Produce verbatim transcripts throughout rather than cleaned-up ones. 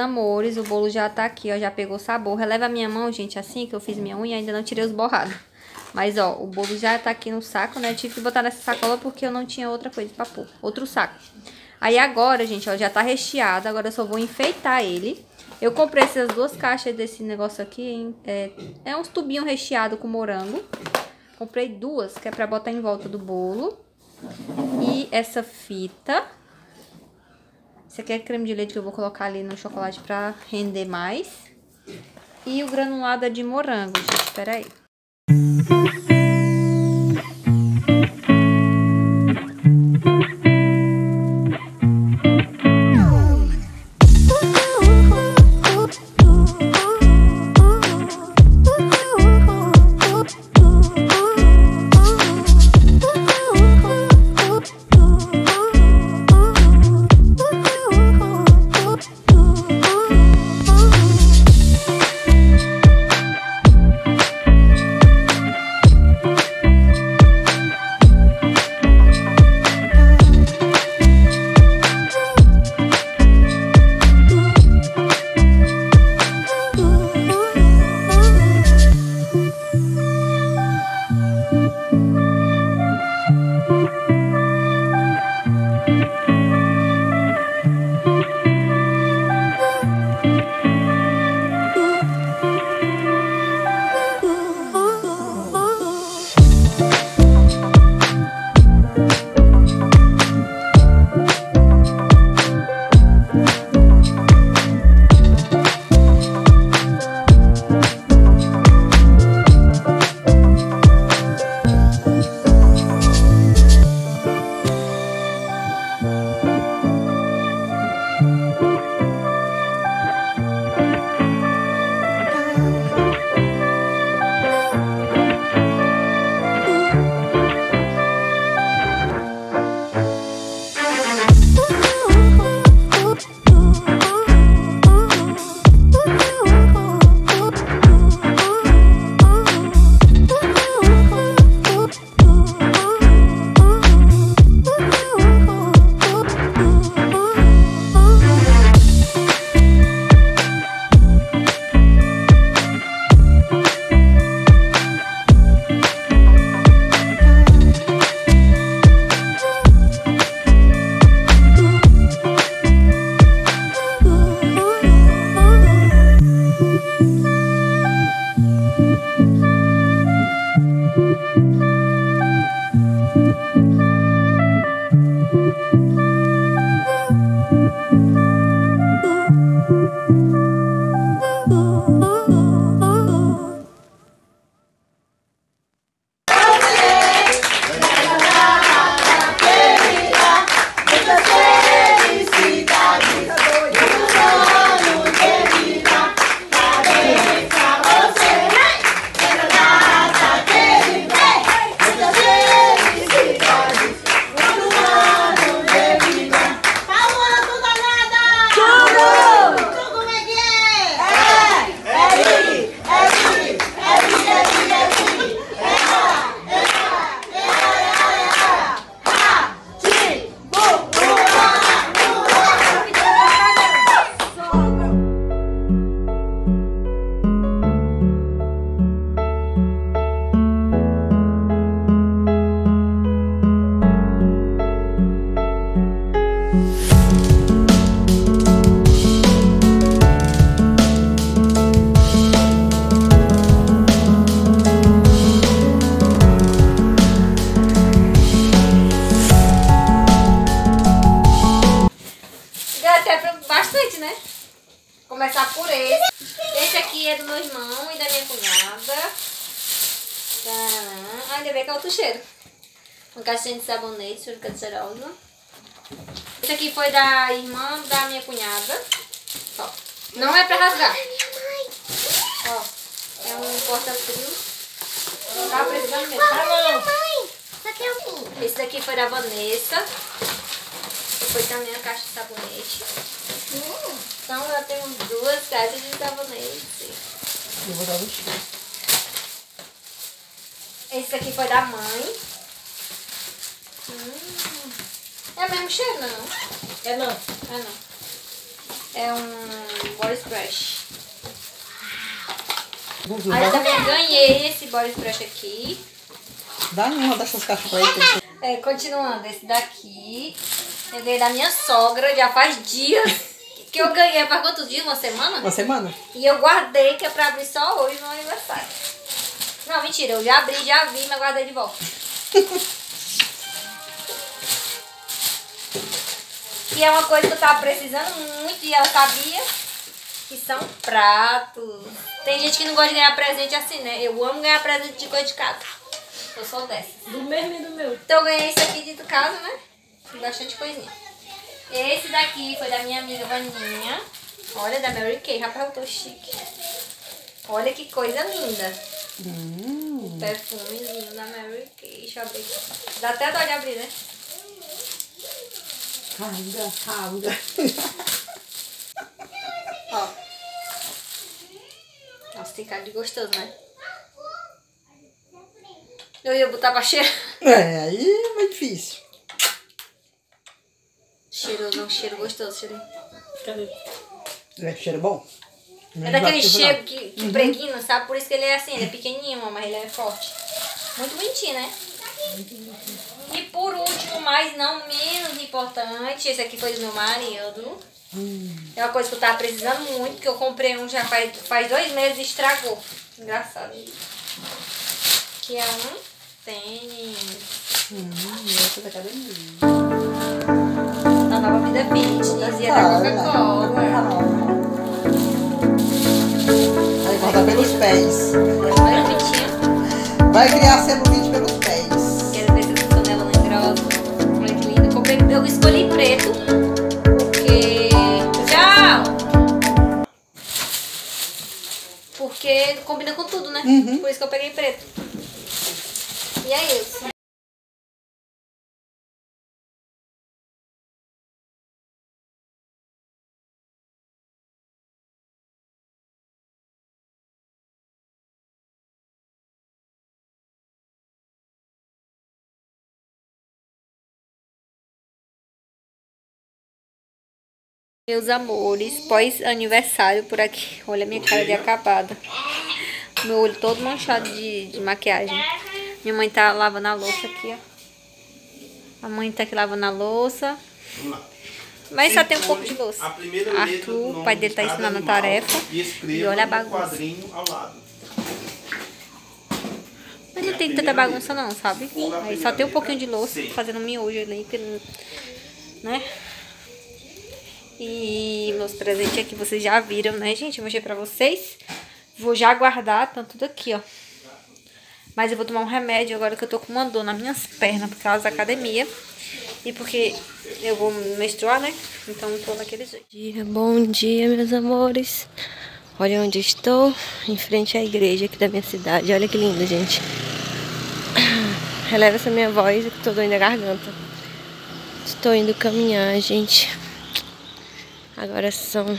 amores, o bolo já tá aqui, ó, já pegou sabor. Releva a minha mão, gente, assim que eu fiz minha unha, ainda não tirei os borrados. Mas, ó, o bolo já tá aqui no saco, né? Eu tive que botar nessa sacola porque eu não tinha outra coisa pra pôr, outro saco. Aí agora, gente, ó, já tá recheado, agora eu só vou enfeitar ele. Eu comprei essas duas caixas desse negócio aqui, hein? É, é uns tubinhos recheados com morango. Comprei duas, que é pra botar em volta do bolo. E essa fita. Esse aqui é creme de leite que eu vou colocar ali no chocolate pra render mais. E o granulado é de morango, gente. Espera aí. Começar por esse. Esse aqui é do meu irmão e da minha cunhada. Ah, ainda bem que é outro cheiro. Um caixinha de sabonete, cheiro canceroso. Esse aqui foi da irmã da minha cunhada. Ó, não é pra rasgar. Ó, é um porta-frio. Tá precisando mesmo. Tá bom. Esse daqui foi da Vanessa. Foi também a caixa de sabonete. Hum. Então eu tenho duas caixas de sabonete. Eu vou dar um cheiro. Esse aqui foi da mãe. Hum. É o mesmo cheiro, não? É não. É não. É um body splash. Aí eu também ganhei esse body splash aqui. Dá uma dessas caixas pra ele. É, continuando, esse daqui eu ganhei da minha sogra, já faz dias que eu ganhei. Faz quantos dias? Uma semana? Uma semana? E eu guardei, que é pra abrir só hoje no aniversário. Não, mentira, eu já abri, já vi, mas guardei de volta. E é uma coisa que eu tava precisando muito e ela sabia, que são pratos. Tem gente que não gosta de ganhar presente assim, né? Eu amo ganhar presente de coisa de casa. Eu sou dessas. Do mesmo e do meu. Então eu ganhei isso aqui de casa, né? Bastante coisinha. Esse daqui foi da minha amiga Vaninha. Olha, da Mary Kay. Rapaz, eu tô chique. Olha que coisa linda. Hum. O perfumezinho da Mary Kay. Deixa eu abrir. Dá até dó de abrir, né? Rasga, rasga. Ó. Nossa, tem cara de gostoso, né? Eu ia botar pra cheirar. É, aí é mais difícil. Cheiroso, um cheiro gostoso, cheiro. Cadê? É, cheiro bom. É daquele cheiro que, que uhum. Impregna, sabe? Por isso que ele é assim, ele é pequenininho, mas ele é forte. Muito bonitinho, né? E por último, mas não menos importante, esse aqui foi do meu marido. Hum. É uma coisa que eu tava precisando muito, que eu comprei um já faz, faz dois meses e estragou. Engraçado. Que é um tênis. Hum, essa da academia. Da Nova Vida Fitness e é da Coca-Cola. Vai cortar pelos pés. Olha o fitinho. Vai criar celulite pelos pés. Quero ver se essa tonela não engrossa. Olha que lindo. Eu, comprei, eu escolhi preto. Porque... Tchau! Porque combina com tudo, né? Uhum. Por isso que eu peguei preto. E é isso. Meus amores, pós-aniversário por aqui. Olha a minha cara de acabada. Meu olho todo manchado de, de maquiagem. Minha mãe tá lavando a louça aqui, ó. A mãe tá aqui lavando a louça. Mas só tem um pouco de louça. Arthur, o pai dele tá ensinando a tarefa. E olha a bagunça. Mas não tem tanta bagunça não, sabe? Aí só tem um pouquinho de louça, fazendo miojo ali, né? E meus presentes aqui vocês já viram, né, gente? Eu mostrei pra vocês. Vou já guardar, tá tudo aqui, ó. Mas eu vou tomar um remédio agora que eu tô com uma dor nas minhas pernas por causa da academia. E porque eu vou menstruar, né? Então eu tô daquele jeito. Dia, bom dia, meus amores. Olha onde estou, em frente à igreja aqui da minha cidade. Olha que lindo, gente. Releva essa minha voz que tô doendo a garganta. Estou indo caminhar, gente. Agora são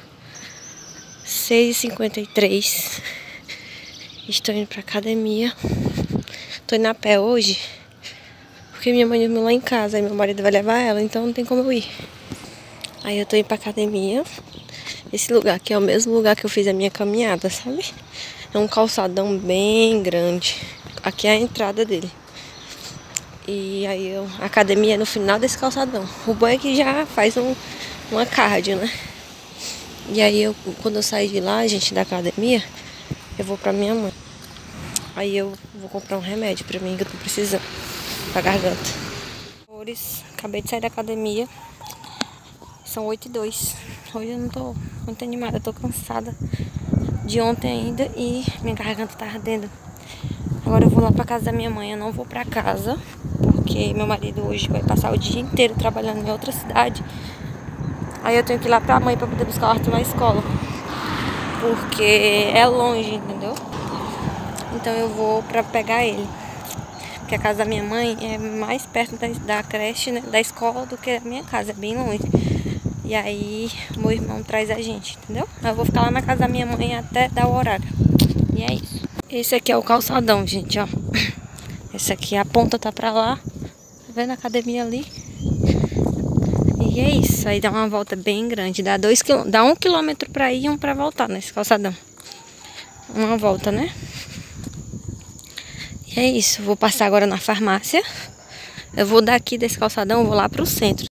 seis e cinquenta e três. Estou indo pra academia. Tô indo a pé hoje, porque minha mãe dormiu lá em casa. Aí meu marido vai levar ela, então não tem como eu ir. Aí eu tô indo pra academia. Esse lugar aqui é o mesmo lugar que eu fiz a minha caminhada, sabe? É um calçadão bem grande. Aqui é a entrada dele. E aí eu, a academia é no final desse calçadão. O bom é que já faz um... uma cardio, né? E aí eu, quando eu sair de lá, gente, da academia, eu vou pra minha mãe. Aí eu vou comprar um remédio pra mim que eu tô precisando, pra garganta. Acabei de sair da academia. São oito e dois. Hoje eu não tô muito animada, eu tô cansada de ontem ainda e minha garganta tá ardendo. Agora eu vou lá pra casa da minha mãe, eu não vou pra casa, porque meu marido hoje vai passar o dia inteiro trabalhando em outra cidade. Aí eu tenho que ir lá pra mãe pra poder buscar o Arthur na escola. Porque é longe, entendeu? Então eu vou pra pegar ele. Porque a casa da minha mãe é mais perto da, da creche, né, da escola, do que a minha casa. É bem longe. E aí meu irmão traz a gente, entendeu? Eu vou ficar lá na casa da minha mãe até dar o horário. E é isso. Esse aqui é o calçadão, gente, ó. Esse aqui, a ponta tá pra lá. Tá vendo a academia ali? E é isso, aí dá uma volta bem grande, dá dois quilômetros, dá um quilômetro pra ir e um pra voltar nesse calçadão. Uma volta, né? E é isso, vou passar agora na farmácia. Eu vou daqui desse calçadão, vou lá pro centro.